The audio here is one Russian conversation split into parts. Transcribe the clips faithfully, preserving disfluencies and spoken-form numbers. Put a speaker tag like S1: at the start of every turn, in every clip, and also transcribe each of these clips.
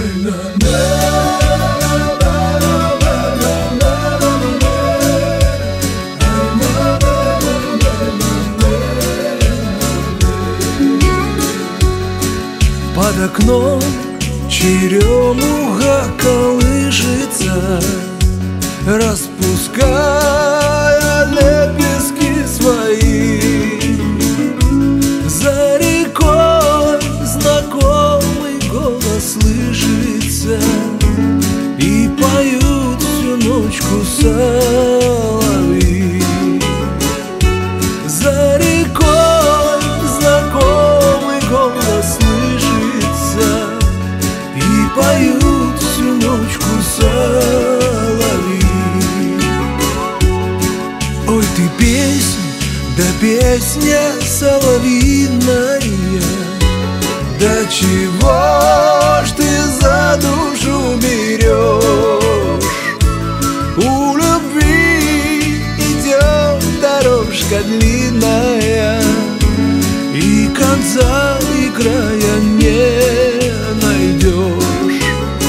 S1: Под окном черемуха колышется, распуская лепестки свои. За рекой знакомый голос слышится, и поют всю ночку соловьи. За рекой знакомый голос слышится, и поют всю ночку соловьи. Ой, ты песня, да песня соловьиная, да чего ж ты за душу берешь? У любви идет дорожка длинная, и конца и края не найдешь.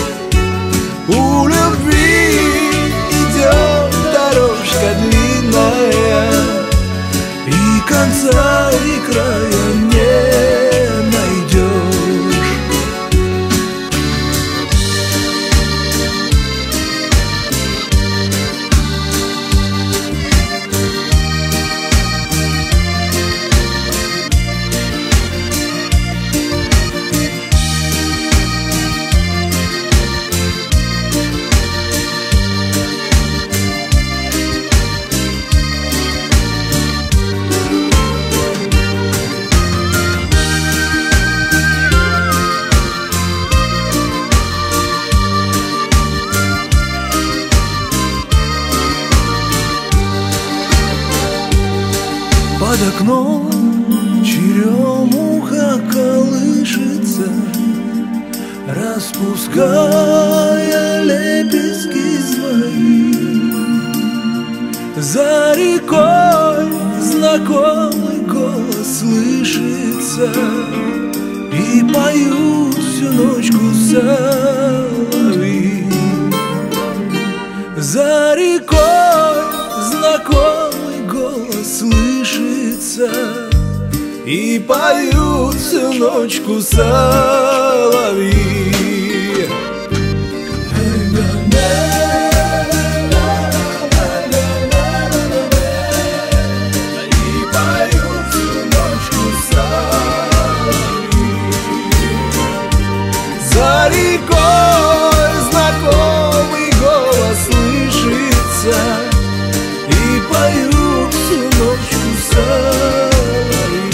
S1: У любви идет дорожка длинная, и конца и края не найдешь. Под окном черемуха колышется, распуская лепестки свои. За рекой знакомый голос слышится, и поют всю ночку соловьи. За рекой знакомый голос слышится, и поют всю ночку соловьи. За рекой знакомый голос слышится, и поют всю ночку соловьи.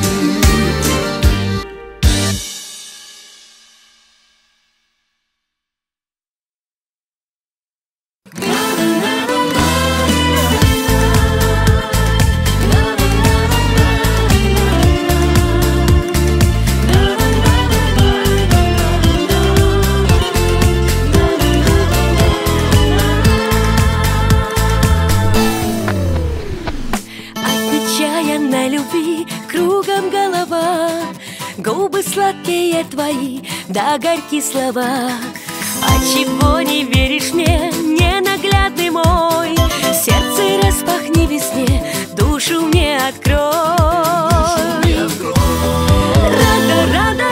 S2: Кругом голова, губы сладкие твои, да горькие слова. Отчего не веришь мне, ненаглядный мой? Сердце распахни весне, душу мне открой. Рада, рада,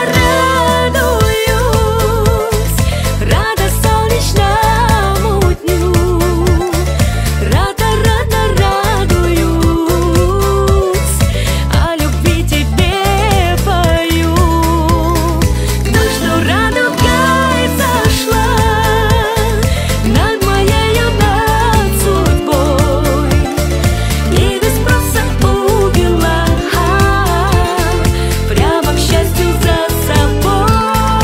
S2: радуюсь, рада солнечному дню. Рада, рада, радуюсь, о любви тебе пою. Душу радугой зашла над моею, над судьбой, и без спроса увела прямо к счастью за собой.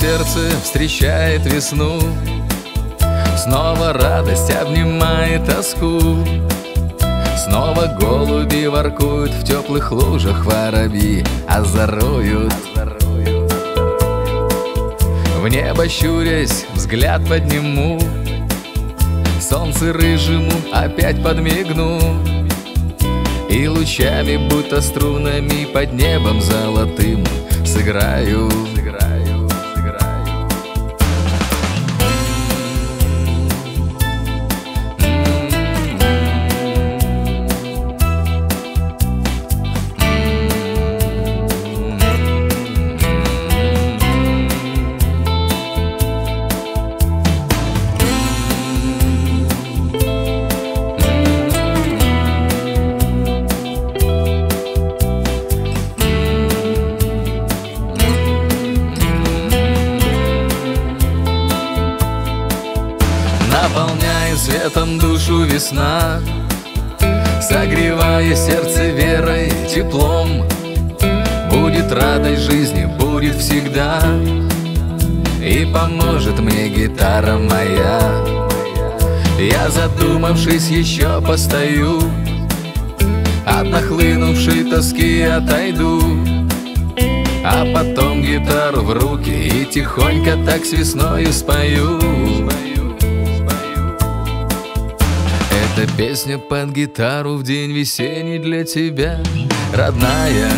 S3: сердце встречает весну, снова радость обнимает тоску, снова голуби воркуют, в теплых лужах воробьи озоруют. В небо щурясь, взгляд подниму, солнце рыжему опять подмигну, и лучами, будто струнами, под небом золотым сыграю. Наполняя светом душу весна, согревая сердце верой, теплом. Будет радость жизни, будет всегда, и поможет мне гитара моя. Я, задумавшись, еще постою, от нахлынувшей тоски отойду, а потом гитару в руки и тихонько так с весною спою. Эта песня под гитару в день весенний для тебя, родная.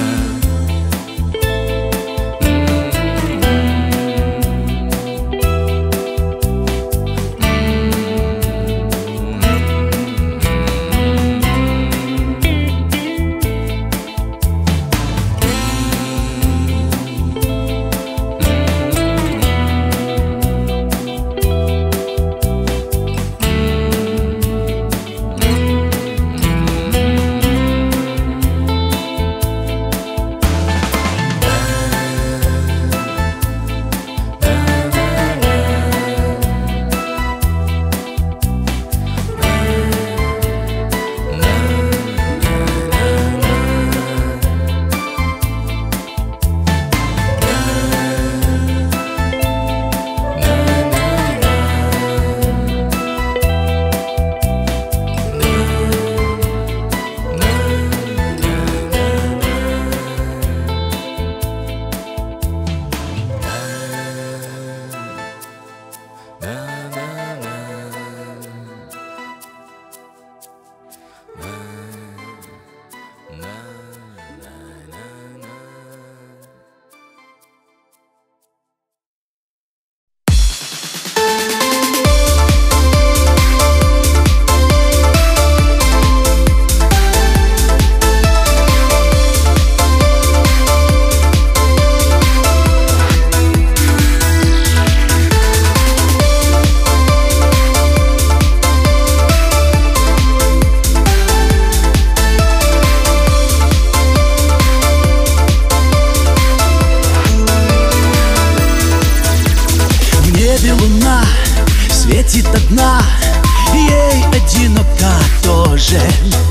S1: Светит одна, ей одиноко тоже.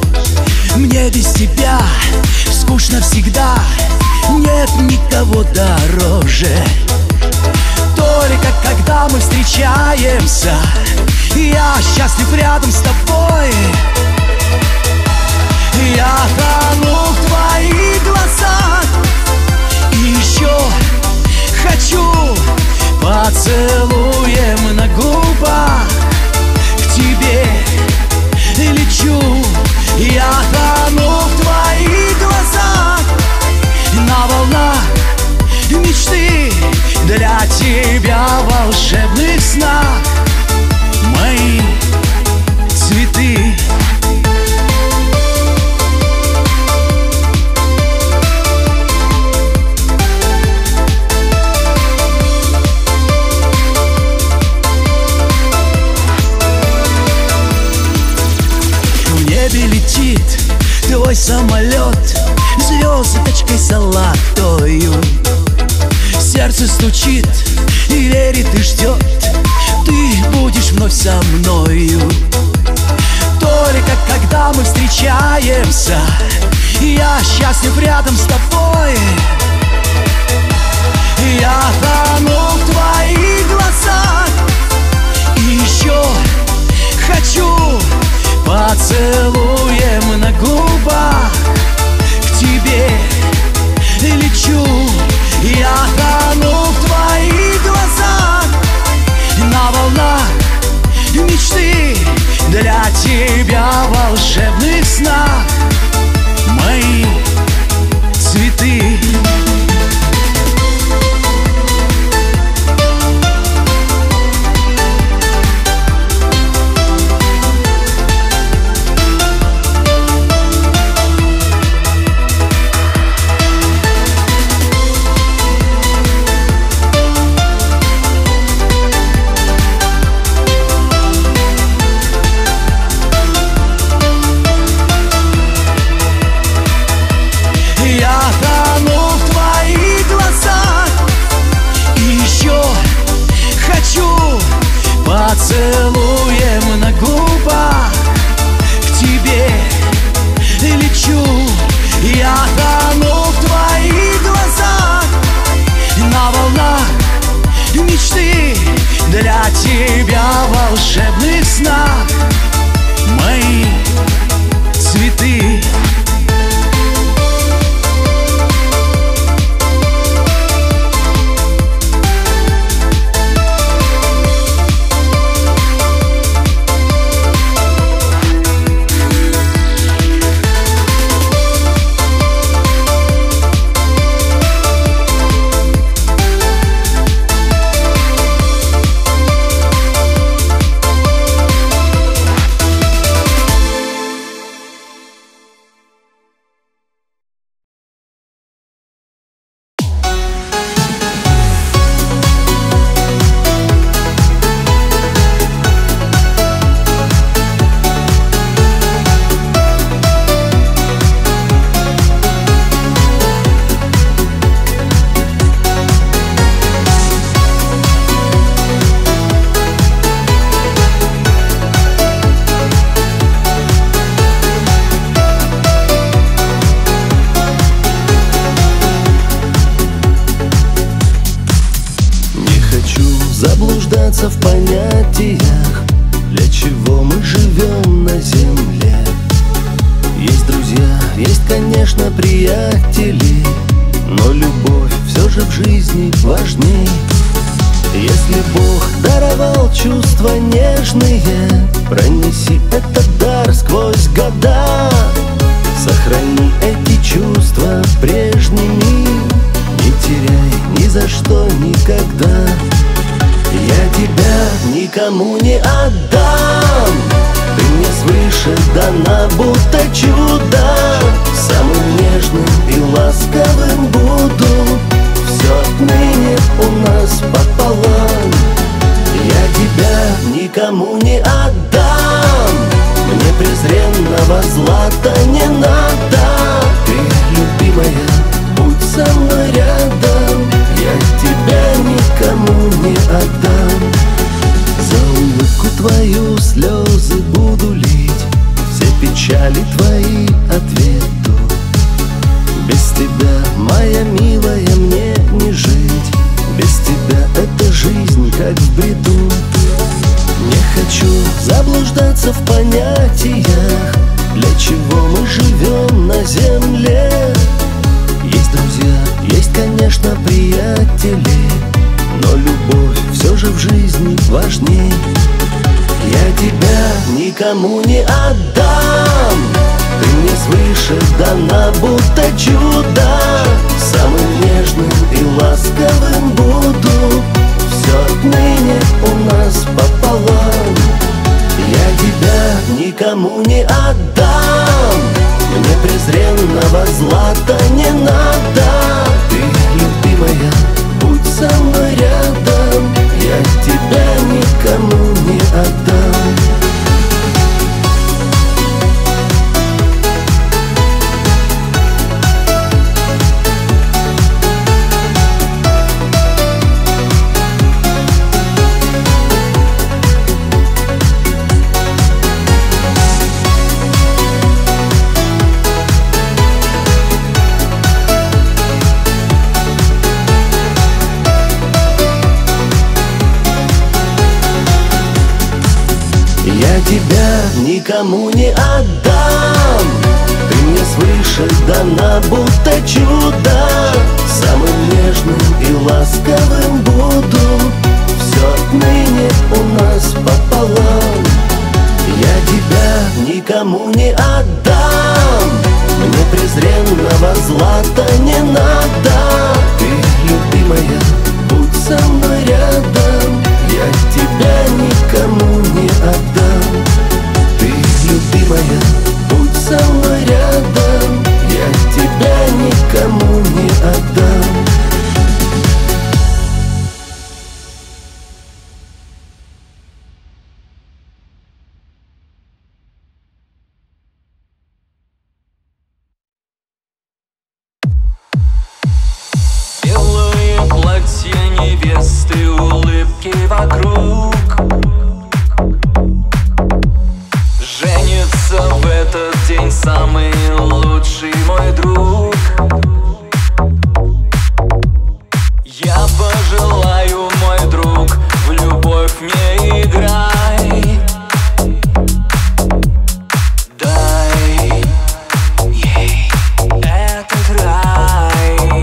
S1: Мне без тебя скучно всегда, нет никого дороже. Только когда мы встречаемся, я счастлив рядом с тобой. Я тону в твоих глазах, и еще хочу поцелуем на губах. К тебе лечу, я тону в твоих глазах, на волнах мечты для тебя в волшебных снах. Мои цветы. Летит твой самолет звездочкой золотою. Сердце стучит и верит и ждет, ты будешь вновь со мною. Только когда мы встречаемся, я счастлив рядом с тобой. Я тону в твоих глазах. И еще хочу поцелуем на губах. К тебе лечу. Я тону в твоих глазах. На волнах мечты для тебя в волшебных снах. Мои цветы. Поцелуем на губах. К тебе лечу. Я тону в твоих глазах. На волнах мечты для тебя в волшебных снах. Мои цветы.
S4: Заблуждаться в понятиях, для чего мы живем на земле. Есть друзья, есть, конечно, приятели, но любовь все же в жизни важней. Если Бог даровал чувства нежные, пронеси этот дар сквозь года. Сохрани эти чувства прежними, не теряй ни за что никогда. Я тебя никому не отдам. Ты мне свыше дана, будто чудо. Самым нежным и ласковым буду. Все отныне у нас пополам. Я тебя никому не отдам. Мне презренного злата не надо. Ты, любимая, будь со мной рядом. Я тебя никому не отдам. За улыбку твою слезы буду лить, все печали твои ответу. Без тебя, моя милая, мне не жить. Без тебя эта жизнь как в бреду. Не хочу заблуждаться в понятиях, для чего мы живем на земле. Есть друзья, есть, конечно, приятели, но любовь все же в жизни важней. Я тебя никому не отдам. Ты мне свыше дана, будто чудо. Самым нежным и ласковым буду. Все отныне у нас пополам. Я тебя никому не отдам. Мне презренного злата не надо. Ты, любимая, будь со мной рядом. Я тебя никому не отдам. никому не отдам. Ты мне свыше дана, будто чудо. Самым нежным и ласковым буду. Все отныне у нас пополам. Я тебя никому не отдам. Мне презренного злата не надо. Ты, любимая, будь со мной рядом. Я тебя никому не отдам. Ты, любимая, будь со мной рядом. Я тебя никому не отдам.
S1: Белое платье невесты, улыбки вокруг. Женится в этот день самый лучший мой друг. Я пожелаю, мой друг, в любовь не играй. Дай ей этот рай.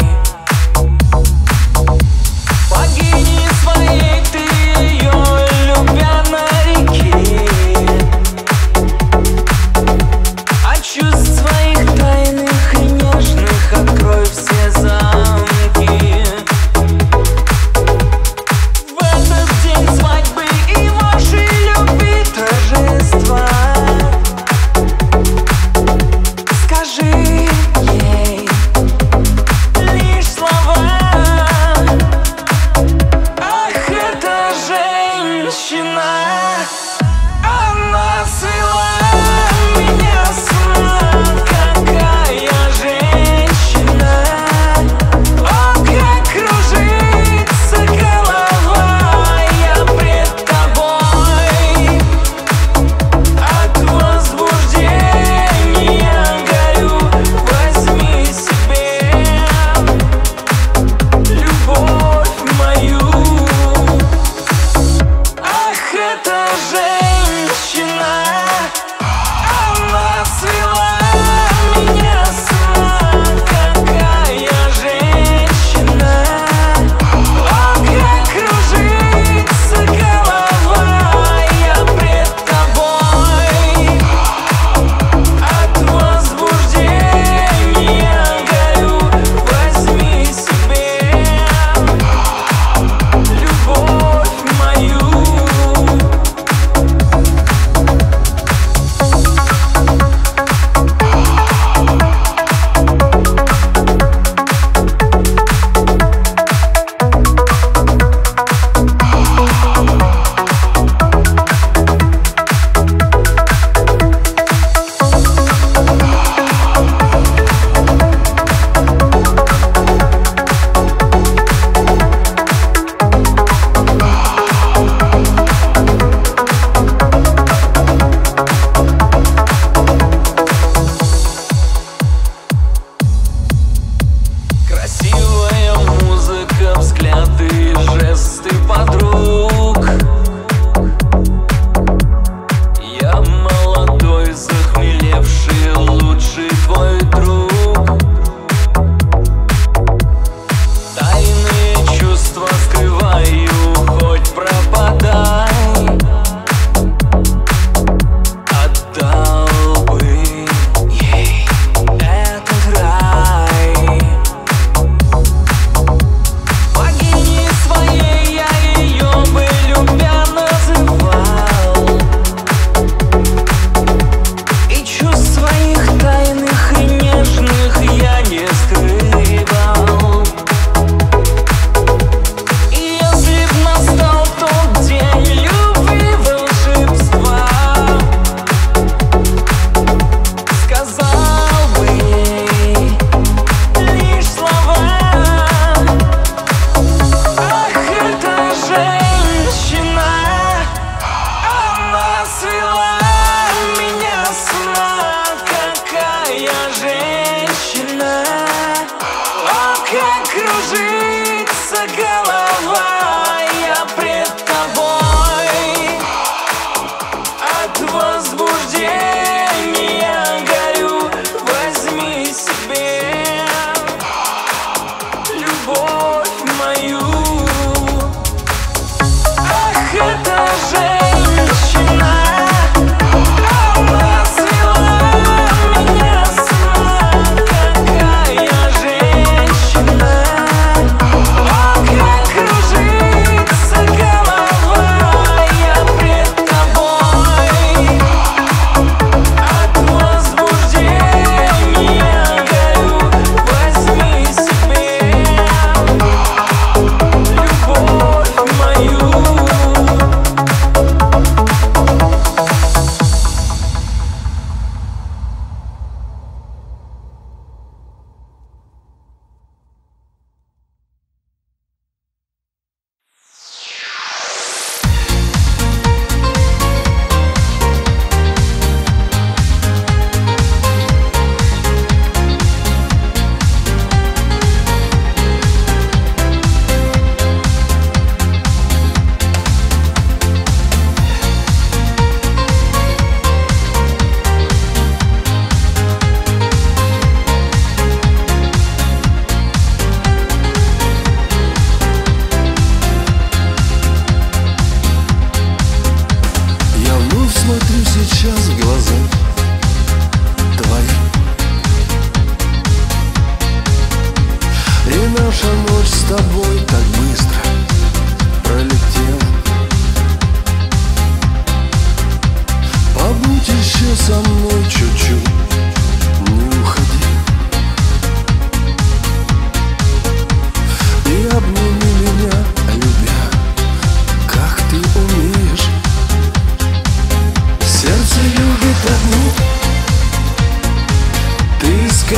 S1: Богини своей ты ее, любя на реке. От чувств своих тайных и нежных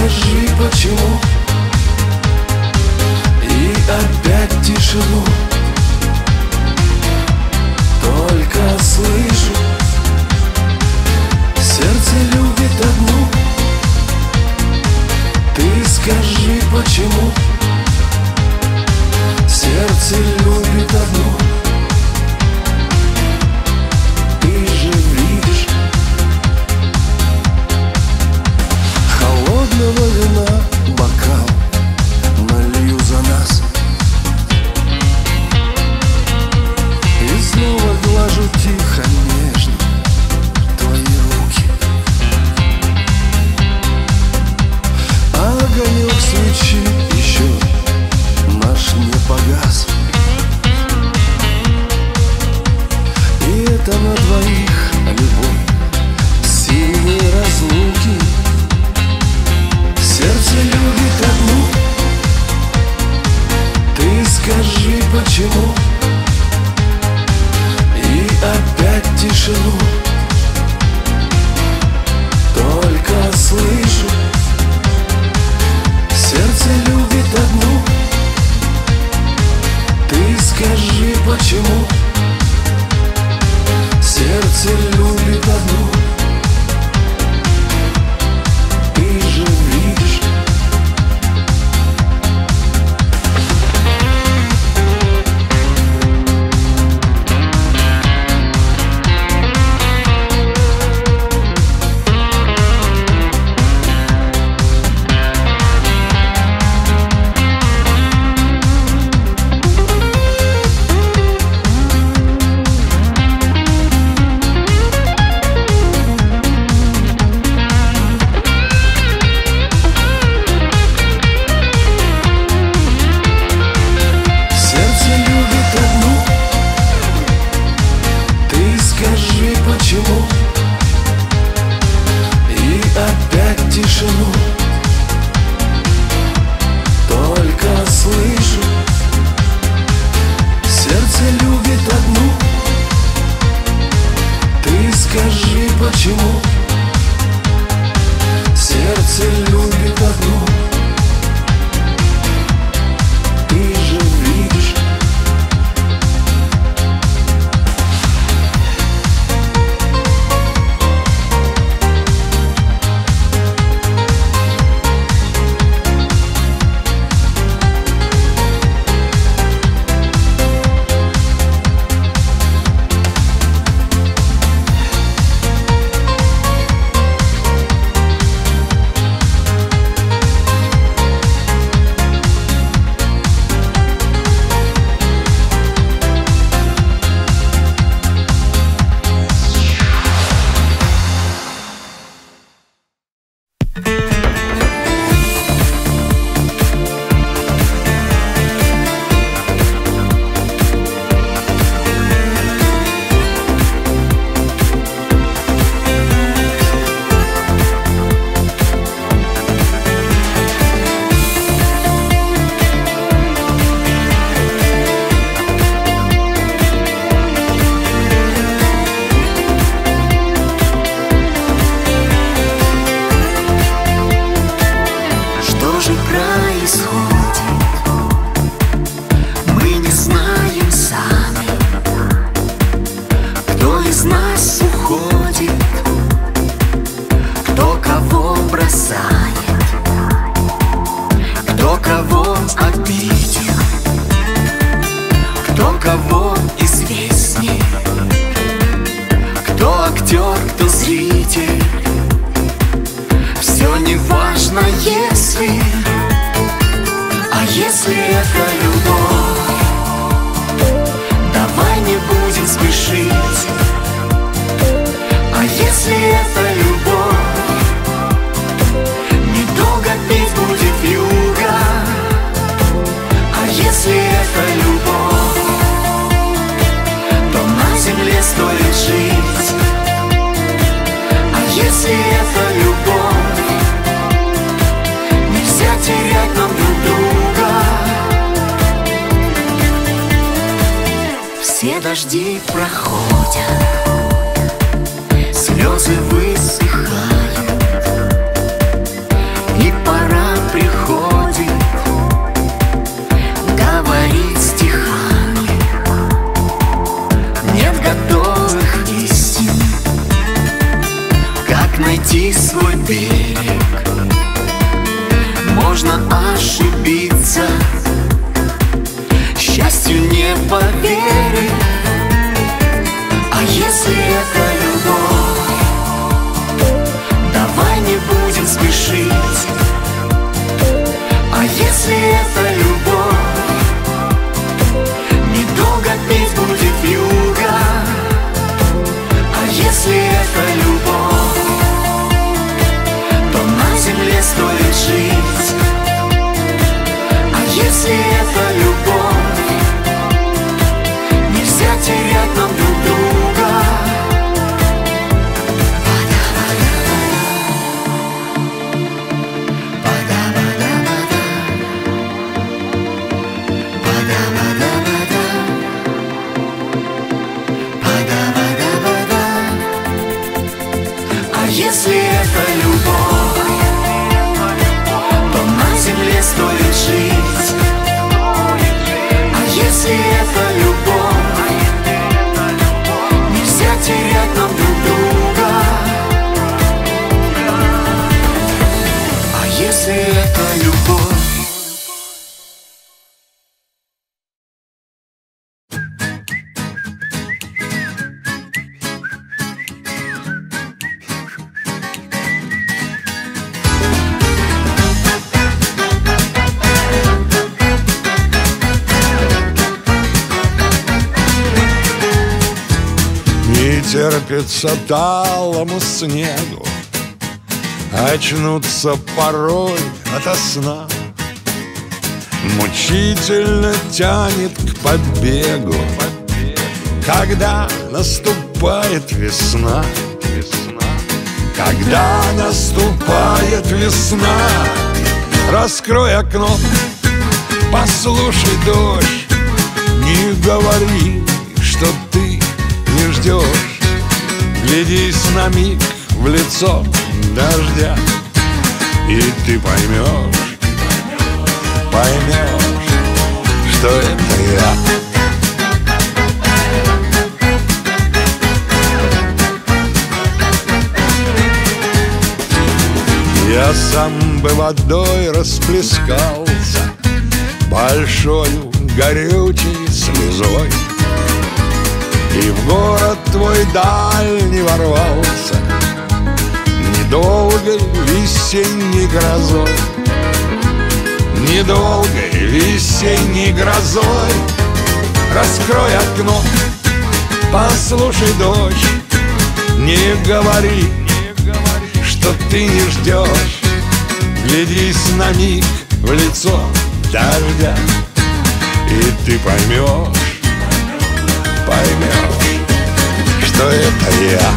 S4: скажи, почему? И опять тишину. Только слышу, сердце любит одну. Ты скажи, почему? Сердце любит одну. Ты же видишь, холодного вина бокал налью за нас. И снова глажу тихо, нежно твои руки. А огонек свечи еще наш не погас. И это на двоих любовь сильнее разлуки. Сердце любит одну. Ты скажи, почему? И опять тишину. Только слышу, сердце любит одну. Ты скажи, почему? Сердце любит одну. Ты же видишь. И опять тишину. Только слышу, сердце любит одну. Ты скажи, почему? Сердце любит одну. Ты же видишь.
S2: Дожди проходят, слезы высыхают, и пора это любовь?
S4: Не терпится талому снегу очнуться порой ото сна. Мучительно тянет к побегу, когда наступает весна. Когда наступает весна, раскрой окно, послушай дождь. Не говори, что ты не ждешь. Глядись на миг в лицо дождя, и ты поймешь, поймешь, что это я. Я сам бы водой расплескался, большою горючей слезой, и в город твой дальний ворвался недолгой весенней грозой. Недолгой весенней грозой. Раскрой окно, послушай дождь. Не говори, что ты не ждешь. Глядись на миг в лицо дождя, и ты поймешь, поймешь, что это я.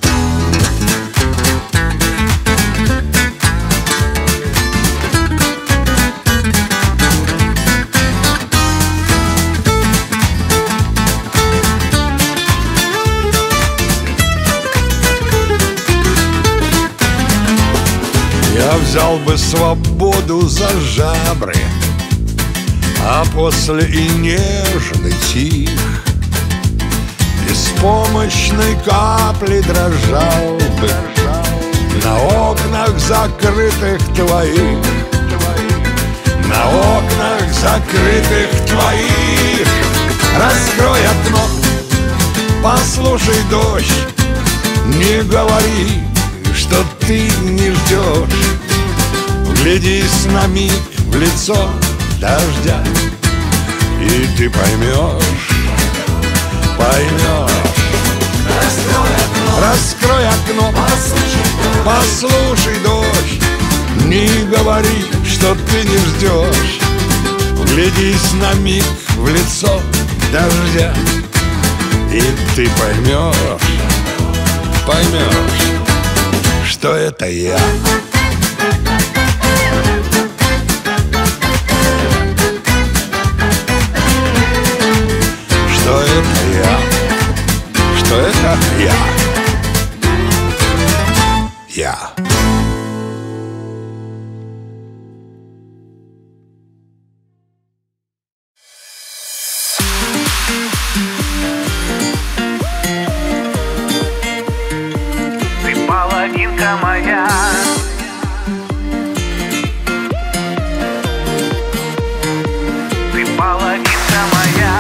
S4: Я взял бы свободу за жабры, а после и нежный тих беспомощной капли дрожал бы на окнах закрытых твоих, на окнах закрытых твоих. Раскрой окно, послушай дождь. Не говори, что ты не ждешь. Глядись на миг в лицо дождя, и ты поймешь, поймешь. Раскрой окно, раскрой окно, послушай, послушай дождь. Не говори, что ты не ждешь. Глядись на миг в лицо дождя, и ты поймешь, поймешь, что это я. Что это я? Что это я? Я.
S5: Ты половинка моя. Ты половинка моя.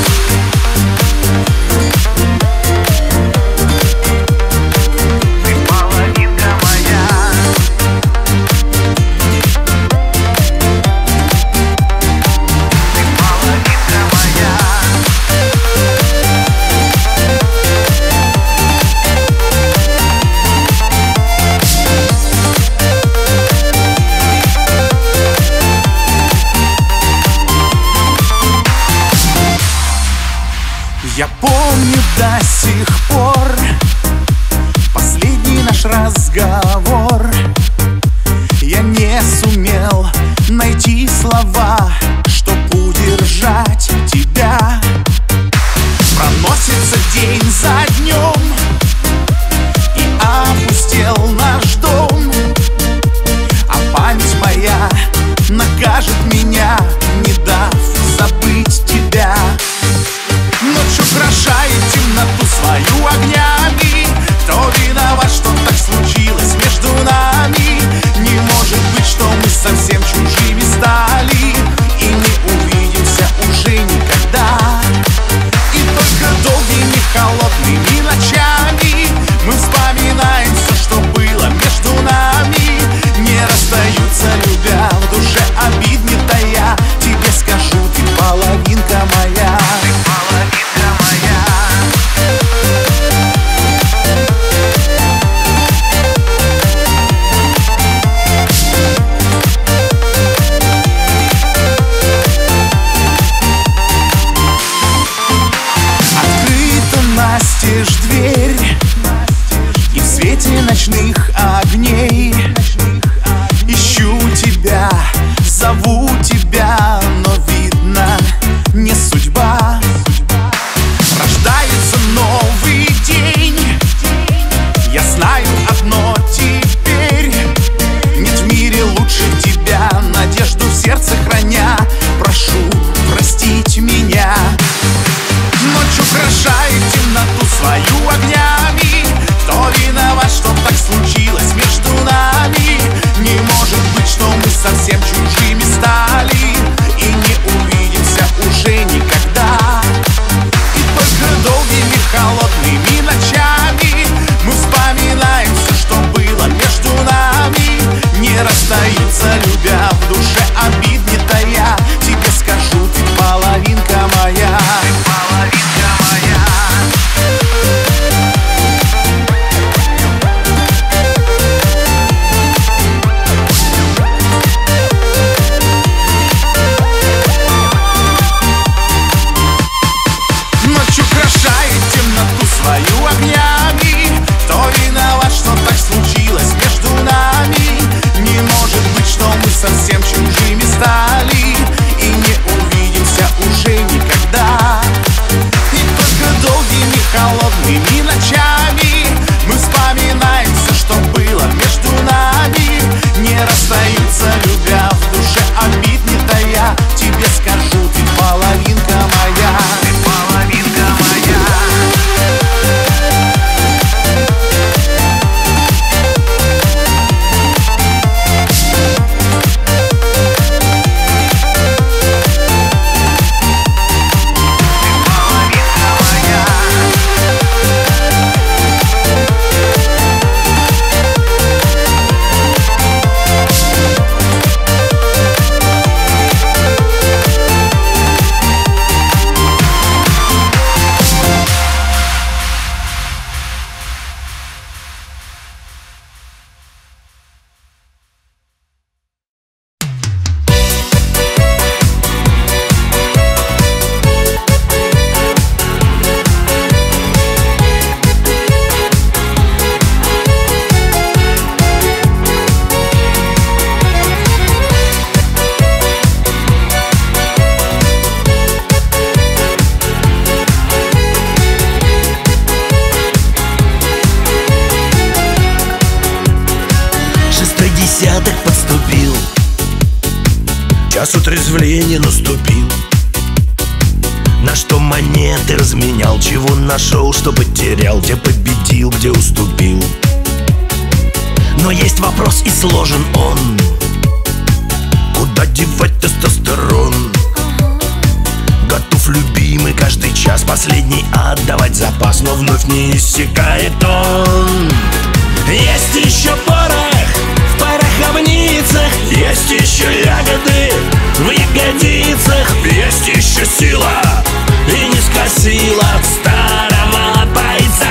S2: Я помню до сих пор последний наш разговор. Я не сумел найти слова, чтоб удержать тебя. Проносится день за днем, и опустел наш дом. А память моя накажет меня, не дав забыть тебя. Ночь украшает темноту свою огнями. Кто виноват, что так случилось между нами? Не может быть, что мы совсем чужие.
S4: так подступил, час утрезвления наступил. На что монеты разменял, чего нашел, что потерял, где победил, где уступил. Но есть вопрос, и сложен он: куда девать тестостерон? Готов, любимый, каждый час последний отдавать запас, но вновь не иссякает он. Есть еще порох в пороховницах, есть еще ягоды в ягодицах, есть еще сила и низкая сила старого бойца.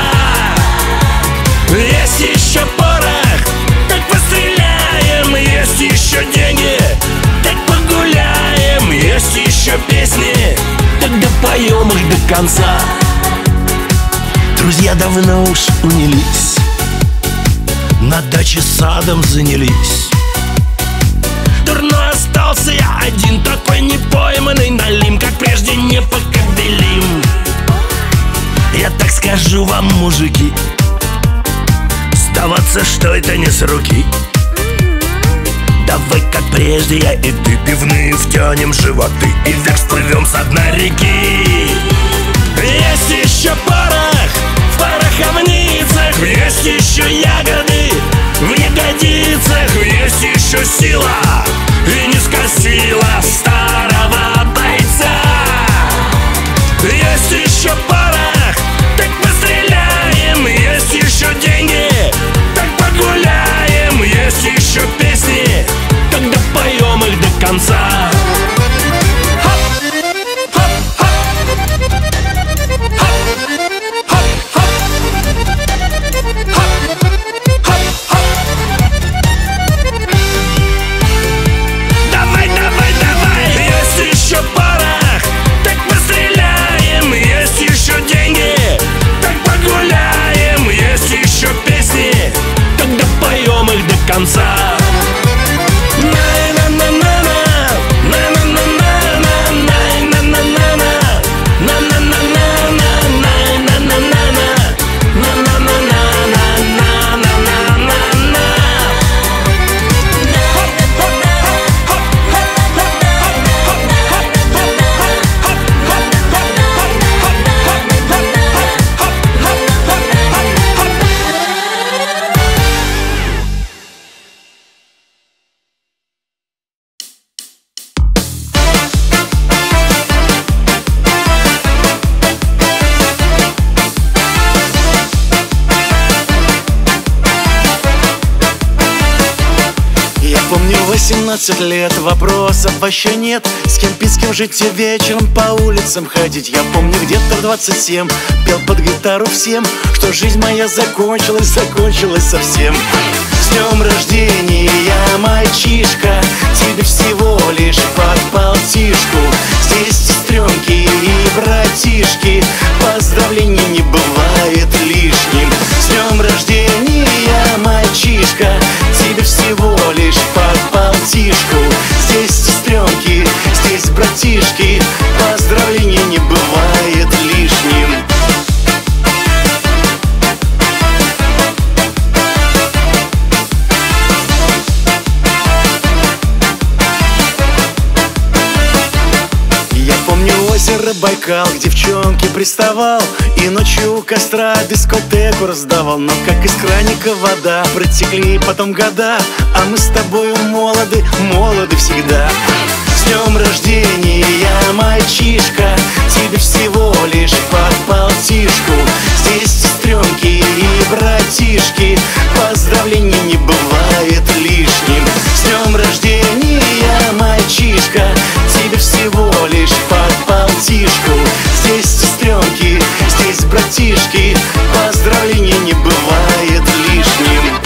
S4: Есть еще порох, так постреляем, есть еще деньги, так погуляем, есть еще песни, тогда поем их до конца. Друзья давно уж унялись, на даче садом занялись. Дурной остался я один, такой непойманный налим, как прежде непоколебим. Я так скажу вам, мужики, сдаваться, что это не с руки. Давай, как прежде, я и ты пивные втянем животы и вверх всплывем с дна реки. Есть еще порох в пороховницах, есть еще ягоды в ягодицах, есть еще сила и низкая сила старого бойца. Есть еще порох, так постреляем, есть еще деньги, так погуляем, есть еще песни, тогда поем их до конца. Конца.
S2: восемнадцать лет, вопросов вообще нет. С кем пить, с кем жить и вечером по улицам ходить. Я помню, где-то в двадцать семь пел под гитару всем, что жизнь моя закончилась, закончилась совсем. С днем рождения, мальчишка, тебе всего лишь под полтишку. Здесь сестренки и братишки, поздравлений не бывает лишним. С днем рождения, мальчишка, тебе всего лишь под полтишку. Здесь сестренки, здесь братишки, поздравлений не бывает лишним. Озеро Байкал, к девчонке приставал и ночью у костра дискотеку раздавал. Но как из краника вода, протекли потом года, а мы с тобою молоды, молоды всегда. С днем рождения, мальчишка, тебе всего лишь под полтишку. Здесь сестренки и братишки, поздравлений не бывает лишним. С днем рождения, мальчишка, тебе всего лишь под полтишку. Здесь сестренки, здесь братишки, поздравлений не бывает лишним.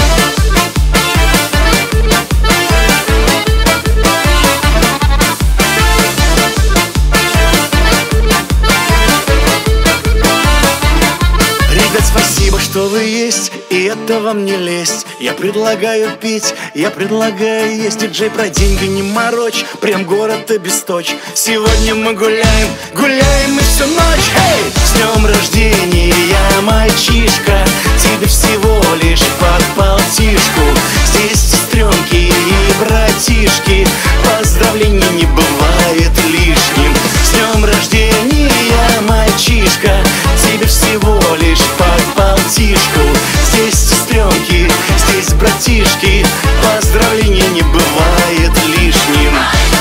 S2: Ребят, спасибо, что вы есть, и это вам не лезть. Я предлагаю пить, я предлагаю есть. Диджей, про деньги не морочь, прям город обесточь. Сегодня мы гуляем, гуляем мы всю ночь. Эй! С днем рождения, мальчишка, тебе всего лишь под полтишку. Здесь сестренки и братишки, поздравлений не бывает лишним. С днем рождения, мальчишка, тебе всего лишь под полтишку. Здесь сестренки, здесь братишки, поздравления не бывает лишним.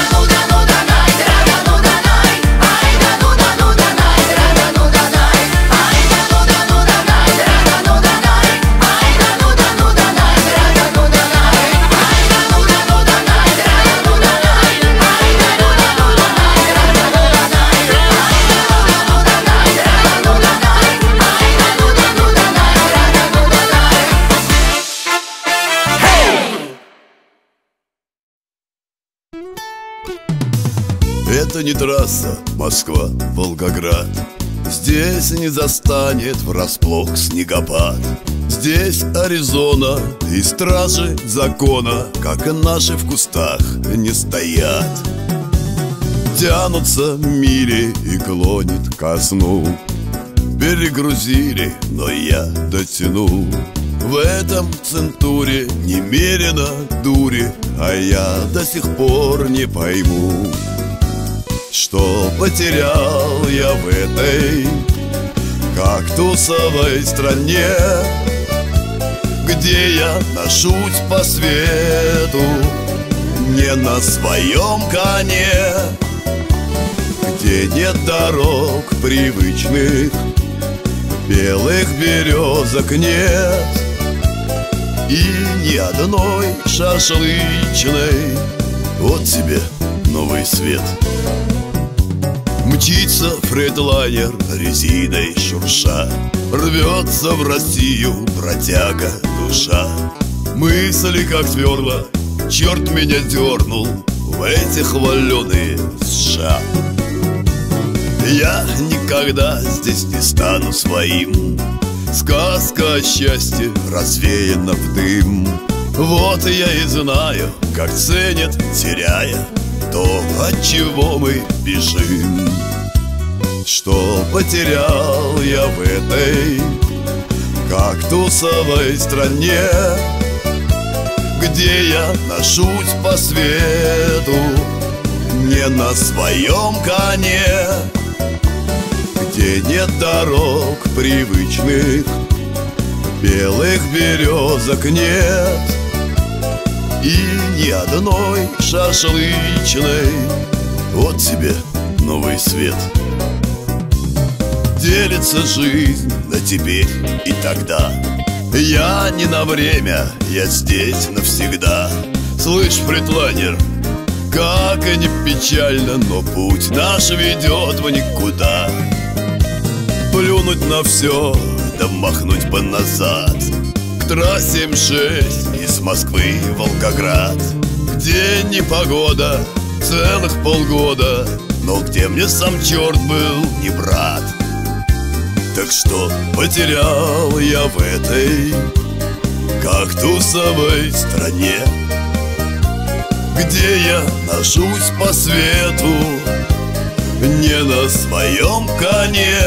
S6: Это не трасса Москва-Волгоград. Здесь не застанет врасплох снегопад. Здесь Аризона и стражи закона, как и наши в кустах, не стоят. Тянутся мили и клонит ко сну. Перегрузили, но я дотяну. В этом центуре немерено дури, а я до сих пор не пойму, что потерял я в этой кактусовой стране, где я ношусь по свету не на своем коне, где нет дорог привычных, белых березок нет и ни одной шашлычной. Вот тебе новый свет. Мчится фreightliner резиной шурша, рвется в Россию бродяга душа. Мысли как сверла, черт меня дернул в эти хваленые США. Я никогда здесь не стану своим, сказка о счастье развеяна в дым. Вот я и знаю, как ценят, теряя то, от чего мы бежим. Что потерял я в этой кактусовой стране, где я ношусь по свету не на своем коне, где нет дорог привычных, белых березок нет и ни одной шашлычной. Вот тебе новый свет. Делится жизнь на теперь и тогда. Я не на время, я здесь навсегда. Слышь, фreightliner, как и не печально, но путь наш ведет в никуда. Плюнуть на все, да махнуть бы назад к трассе эм шесть из Москвы в Волгоград, где непогода целых полгода, но где мне сам черт был не брат. Так что потерял я в этой кактусовой стране, где я ношусь по свету не на своем коне,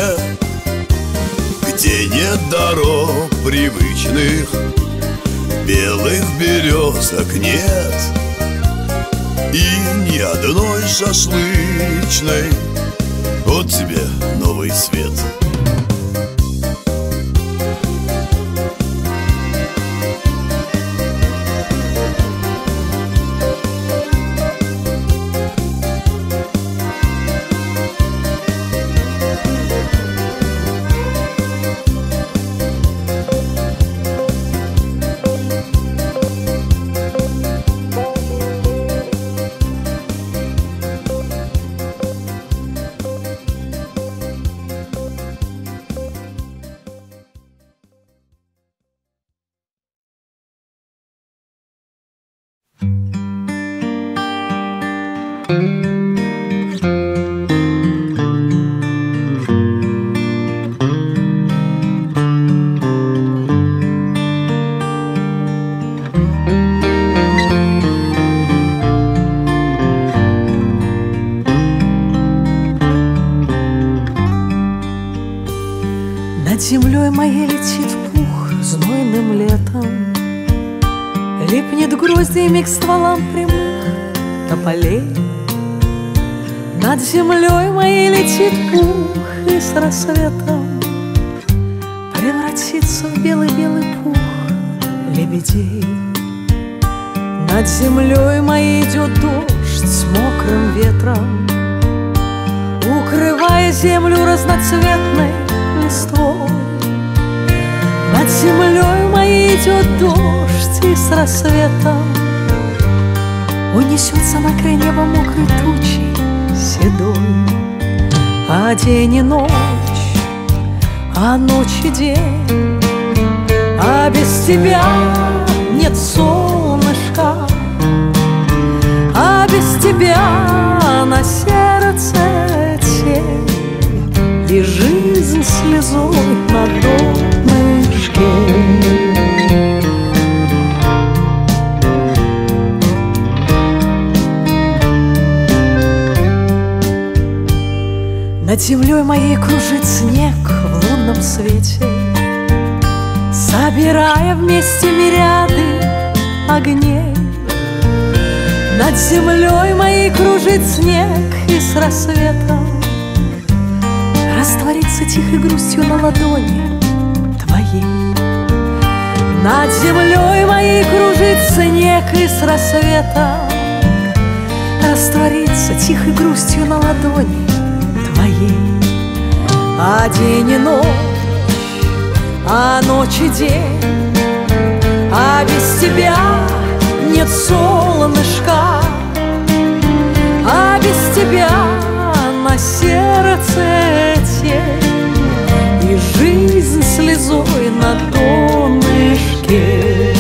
S6: где нет дорог привычных, белых березок нет и ни одной шашлычной. Вот тебе новый свет.
S7: Липнет гроздьями к стволам прямых тополей. Над землей моей летит пух, и с рассветом превратится в белый-белый пух лебедей. Над землей моей идет дождь с мокрым ветром, укрывая землю разноцветной листвой. Над землей моей идет дождь, и с рассветом унесется на край неба мокрой тучи седой. А день и ночь, а ночь и день, а без тебя нет солнышка, а без тебя на сердце тень, и жизнь слезой на донышке. Над землей моей кружит снег в лунном свете, собирая вместе мириады огней. Над землей моей кружит снег, и с рассветом растворится тихой грустью на ладони твоей. Над землей моей кружит снег, и с рассветом растворится тихой грустью на ладони твоей. А день и ночь, а ночь и день, а без тебя нет солнышка, а без тебя на сердце тень, и жизнь слезой на донышке.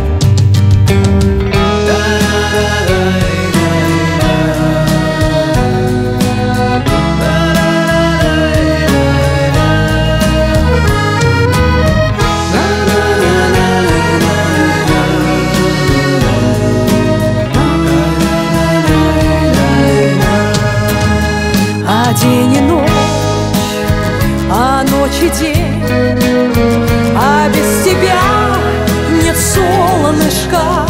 S7: День и ночь, а ночь и день, а без тебя нет солнышка,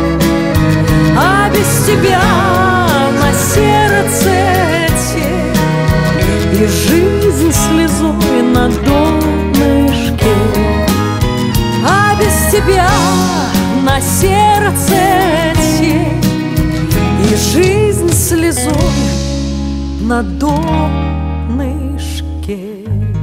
S7: а без тебя на сердце тень, и жизнь слезой на донышке. А без тебя на сердце тень, и жизнь слезой на донышке.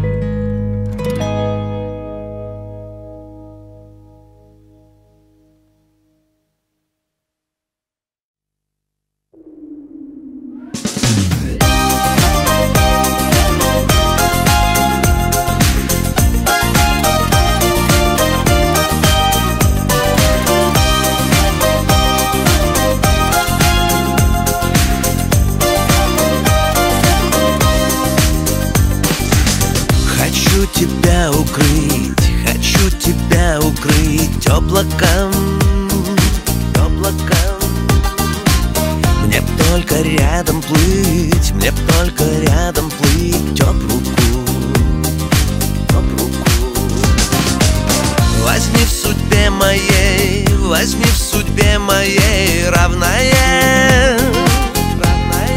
S4: Тебя укрыть, хочу тебя укрыть облаком, облаком. Мне б только рядом плыть, мне б только рядом плыть об руку, об руку. Возьми в судьбе моей, возьми в судьбе моей равная, равная.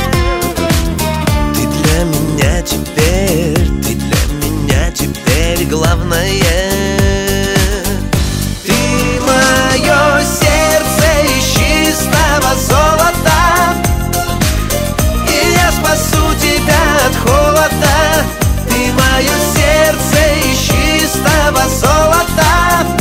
S4: Ты для меня теперь, ты для меня теперь главное. Ты мое сердце из чистого золота, и я спасу тебя от холода. Ты мое сердце из чистого золота,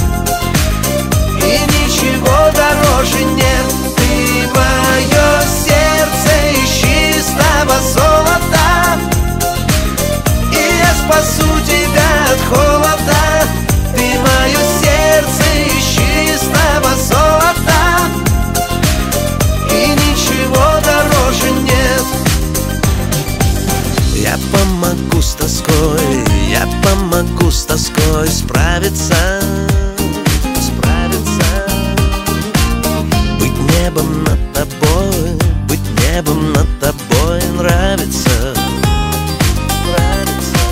S4: и ничего дороже нет. Ты мое сердце из чистого золота, и я спасу тебя от холода. Ты мое сердце из чистого золота, и ничего дороже нет. Я помогу с тоской, я помогу с тоской справиться, справиться. Быть небом над тобой, быть небом над тобой нравится, нравится.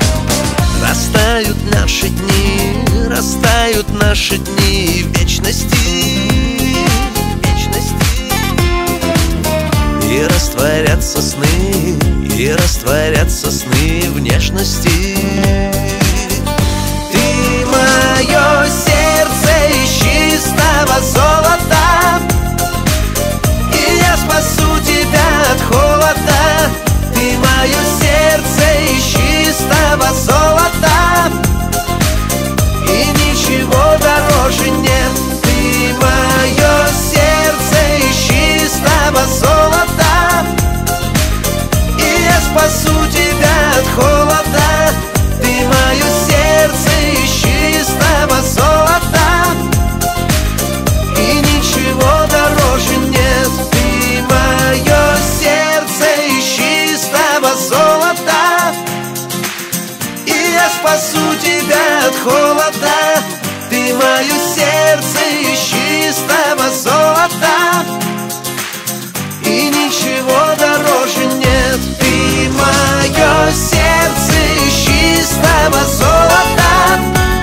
S4: Растают наши дни, растают наши дни в вечности,
S8: растворятся сны, и растворятся сны внешности. Ты мое сердце из чистого золота, и я спасу тебя от холода. Ты мое сердце из чистого золота, и ничего дороже нет. Ты мое сердце из чистого золота, и я спасу тебя от холода. Ты мое сердце из чистого золота, и ничего дороже нет. Ты мое сердце из чистого золота, и я спасу тебя от холода. Ты мое сердце из чистого золота, и ничего дороже нет. Ты мое сердце из чистого золота,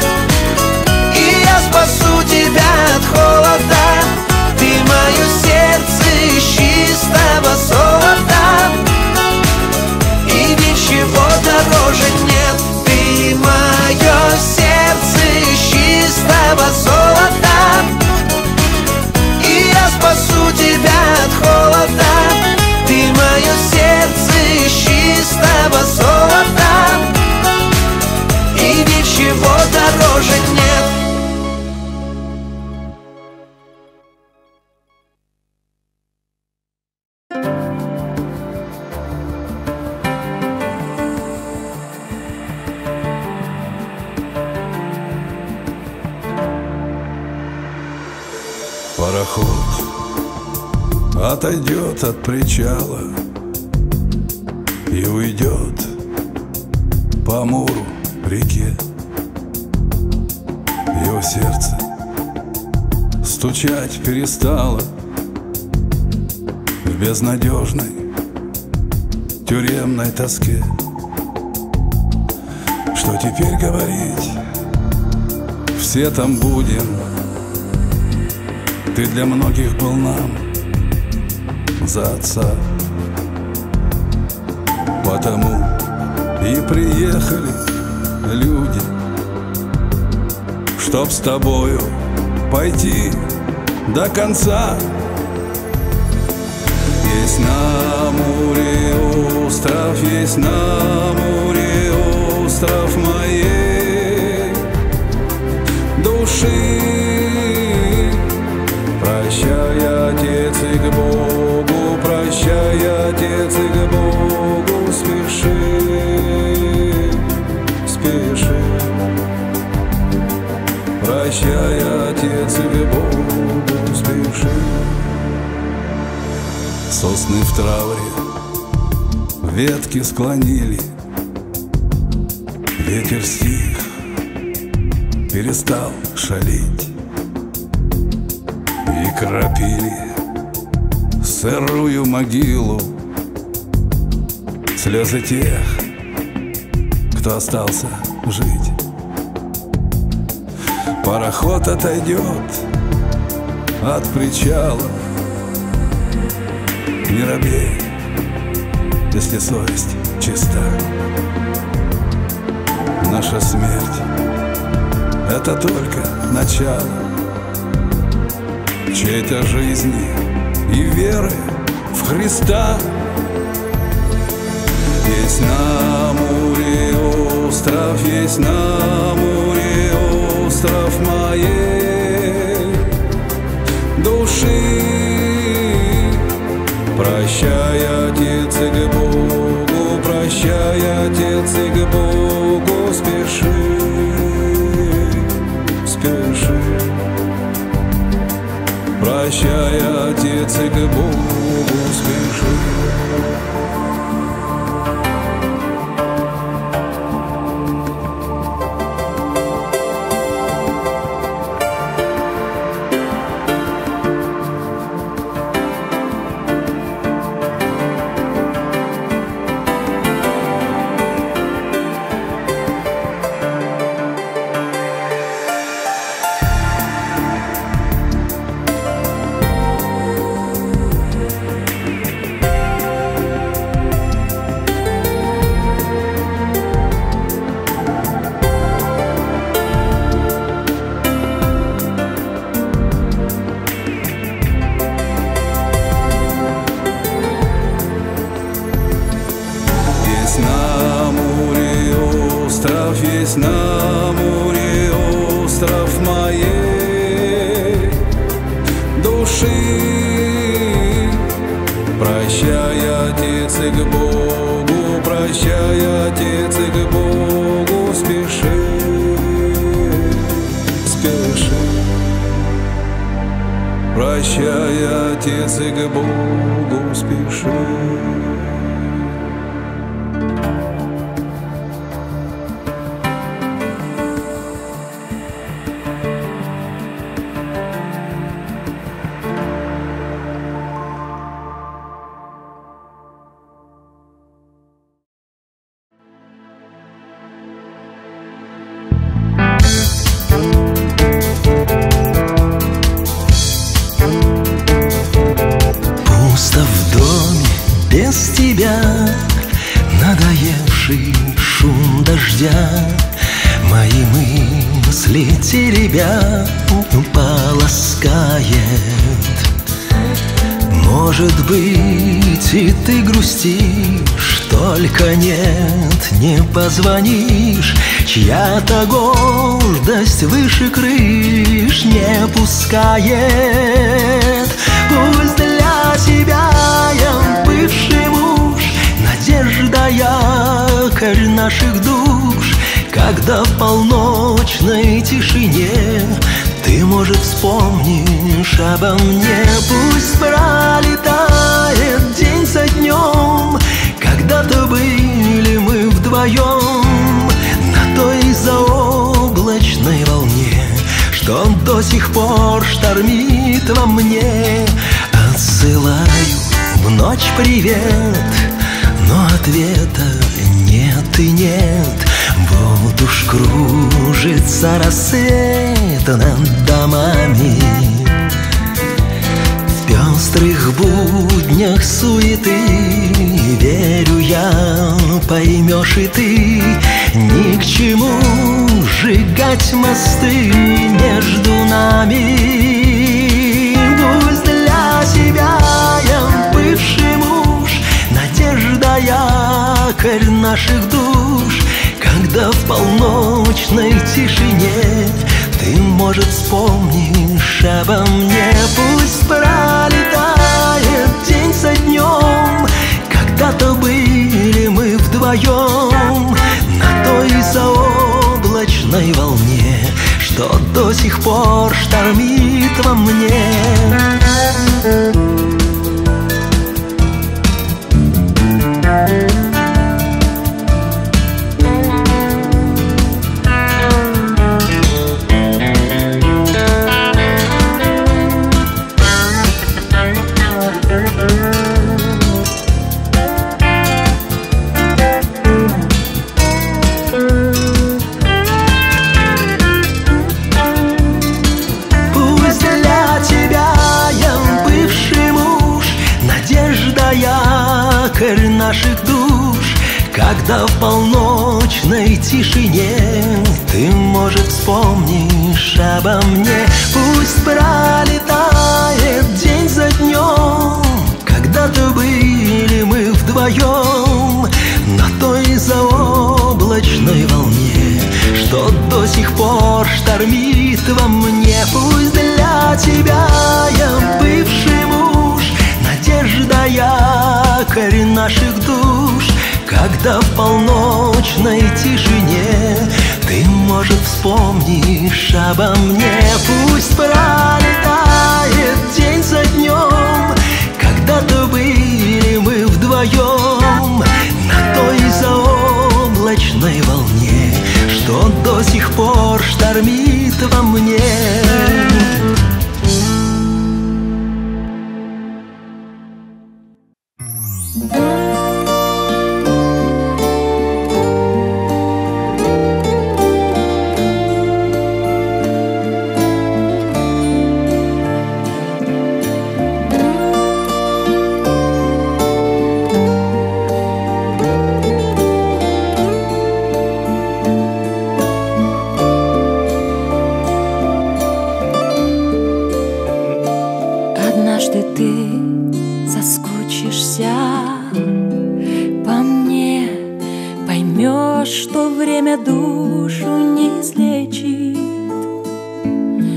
S8: и я спасу тебя от холода. Ты мое сердце из чистого золота, и ничего дороже нет. Ты мое сердце из чистого золота, и я спасу тебя от холода. Ты мое сердце из чистого золота, и ничего дороже нет.
S9: Пароход отойдет от причала и уйдет по Амуру реке. Его сердце стучать перестало в безнадежной тюремной тоске. Что теперь говорить? Все там будем. Ты для многих был нам за отца, потому и приехали люди, чтоб с тобою пойти до конца. Есть на Амуре остров, есть на Амуре остров моей души. Прощай, Отец, и к Богу, прощай, Отец, и к Богу спеши, спеши. Прощай, Отец, и к Богу спеши. Сосны в трауре ветки склонили, ветер стих, перестал шалить. И кропили сырую могилу слезы тех, кто остался жить. Пароход отойдет от причала. Не робей, если совесть чиста. Наша смерть — это только начало чьей-то жизни и веры в Христа. Есть на Амуре остров, есть на Амуре остров моей души. Прощай, Отец, и к Богу, прощай, Отец, и к Богу спеши, спеши. Прощай, Отец, и к Богу спеши. Прощай, Отец, и к Богу, прощай, Отец, и к Богу спеши, спеши. Прощай, Отец, и к Богу спеши.
S8: Без тебя надоевший шум дождя мои мысли теребя полоскает. Может быть, и ты грустишь, только нет, не позвонишь. Чья-то гордость выше крыш не пускает. Пусть для тебя я бывший муж, надежда якорь наших душ. Когда в полночной тишине ты, может, вспомнишь обо мне. Пусть пролетает день за днем, когда-то были мы вдвоем на той заоблачной волне, что до сих пор штормит во мне. Отсылаю в ночь привет, но ответа нет и нет. Вот уж кружится рассвет над домами. В пестрых буднях суеты, верю я, поймешь и ты. Ни к чему сжигать мосты между нами. Пусть для себя я бывший муж, надежда якорь наших душ. Когда в полночной тишине ты, может, вспомнишь обо мне. Пусть пролетает день за днем, когда-то были мы вдвоем на той заоблачной волне, что до сих пор штормит во мне. Якорь наших душ, когда в полночной тишине ты, может, вспомнишь обо мне. Пусть пролетает день за днем, когда-то были мы вдвоем на той заоблачной волне, что до сих пор штормит во мне. Пусть для тебя я бывший муж, надежда якорь наших душ. Когда в полночной тишине ты, может, вспомнишь обо мне. Пусть пролетает день за днем, когда-то были мы вдвоем на той заоблачной волне, что до сих пор штормит во мне.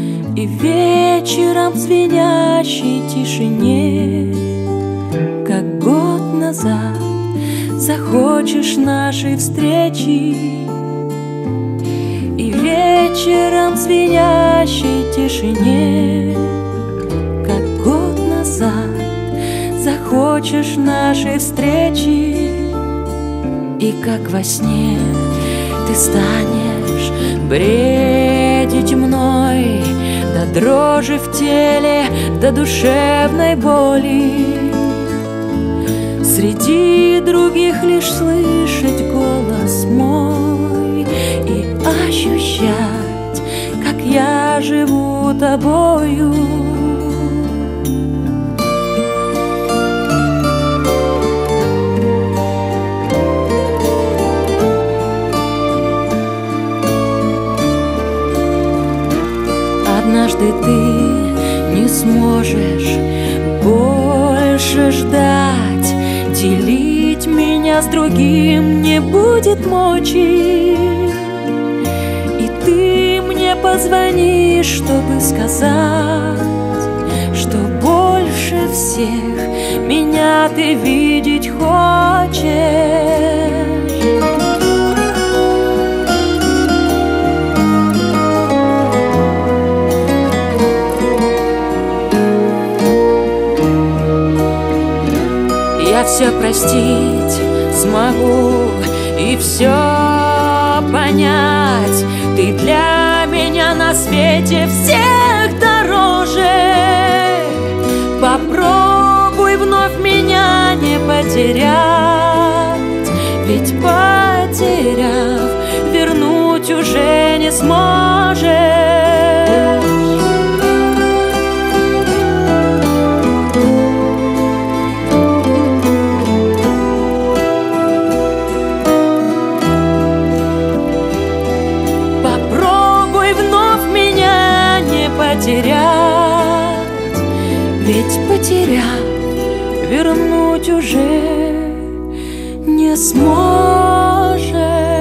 S7: Вечером в звенящей тишине, как назад захочешь нашей встречи, и вечером в звенящей тишине, как год назад, захочешь нашей встречи, и как во сне ты станешь бредить мной до дрожи в теле, до душевной боли. Среди других лишь слышать голос мой и ощущать, как я живу тобою. Однажды ты не сможешь больше ждать, делить меня с другим не будет мочи, и ты мне позвонишь, чтобы сказать, что больше всех меня ты видеть хочешь. Я все простить смогу и все понять. Ты для меня на свете всех дороже. Попробуй вновь меня не потерять, ведь потеряв, вернуть уже не сможешь. Потерять, ведь потеряв, вернуть уже не сможешь.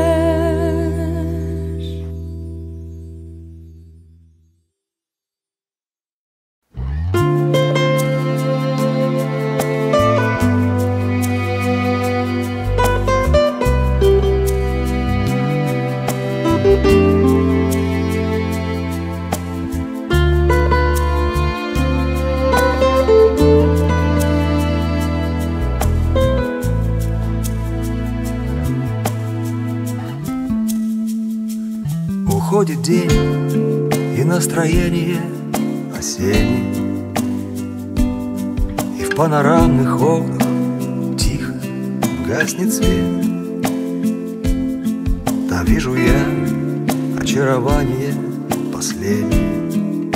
S10: Уходит день, и настроение осеннее, и в панорамных окнах тихо гаснет свет. Там вижу я очарование последнее,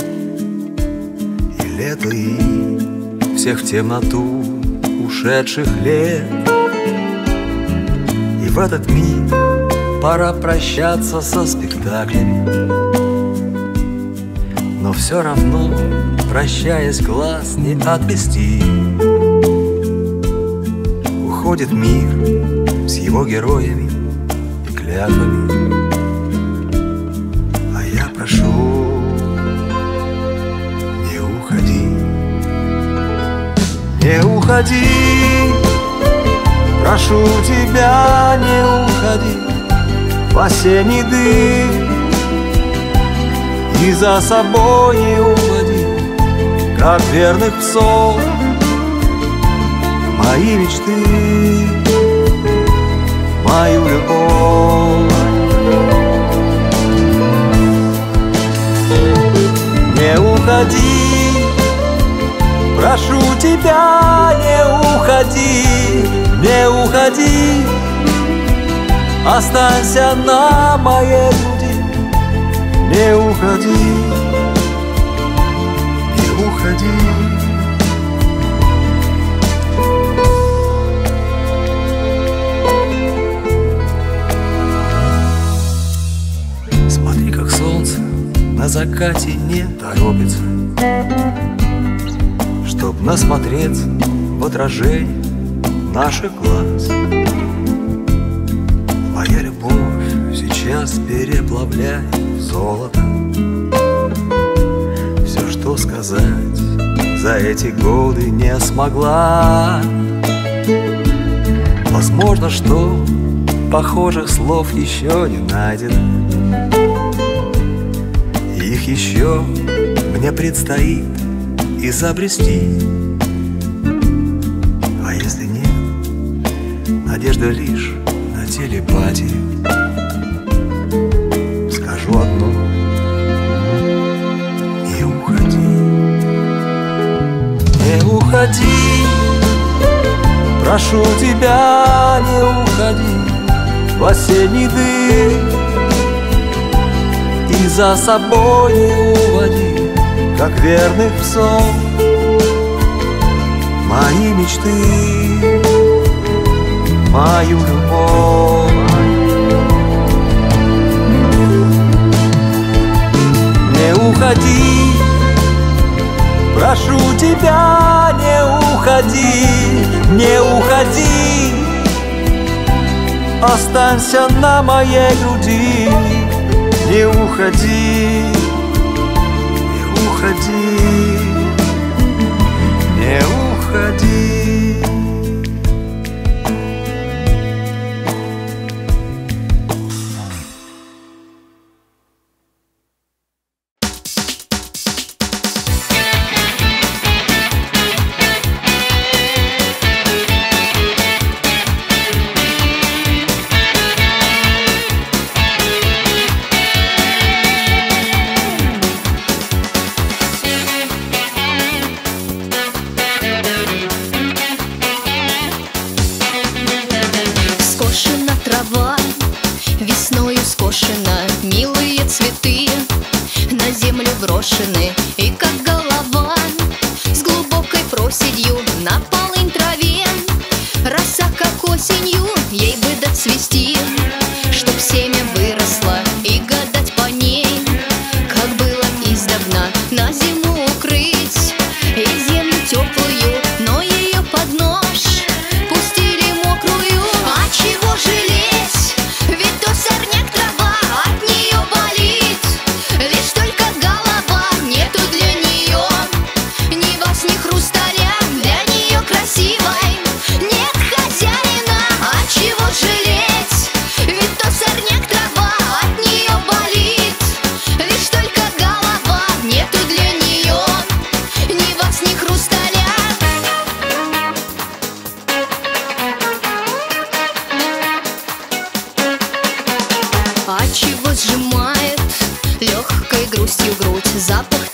S10: и лето, и всех в темноту ушедших лет. И в этот миг пора прощаться со спектаклями, но все равно, прощаясь, глаз не отвести. Уходит мир с его героями и клятвами, а я прошу, не уходи, не уходи, прошу тебя, не уходи в осенний дым, и за собой не уводи, как верных псов, мои мечты, мою любовь. Не уходи, прошу тебя, не уходи, не уходи, останься на моей груди. Не уходи, не уходи. Смотри, как солнце на закате не торопится, чтоб насмотреться в отражении наших глаз. Моя любовь сейчас переплавляет золото. Все, что сказать, за эти годы не смогла. Возможно, что похожих слов еще не найдено. Их еще мне предстоит изобрести. А если нет, надежда лишь на телепатию. Скажу одно: не уходи, не уходи, прошу тебя, не уходи в осенний дым и за собой не уводи, как верных в сон, мои мечты, мою любовь. Не уходи, прошу тебя, не уходи, не уходи, останься на моей груди. Не уходи, не уходи, не уходи.
S11: Брошены, и как голова с глубокой проседью на полынь траве. Роса, как осенью, ей бы доцвести, чтоб семя выросло и гадать по ней, как было издавна на зиму укрыть и землю теплую, но ее под нож пустили мокрую. А чего жалеть, ведь то сорняк трава от нее болит, лишь только нету для нее ни вас, ни хрусталя, для нее красивой нет хозяина. А чего жалеть, ведь то сорняк трава от нее болит, лишь только голова, нету для нее ни вас, ни хрусталя. А чего сжимает легкой грустью грудь запах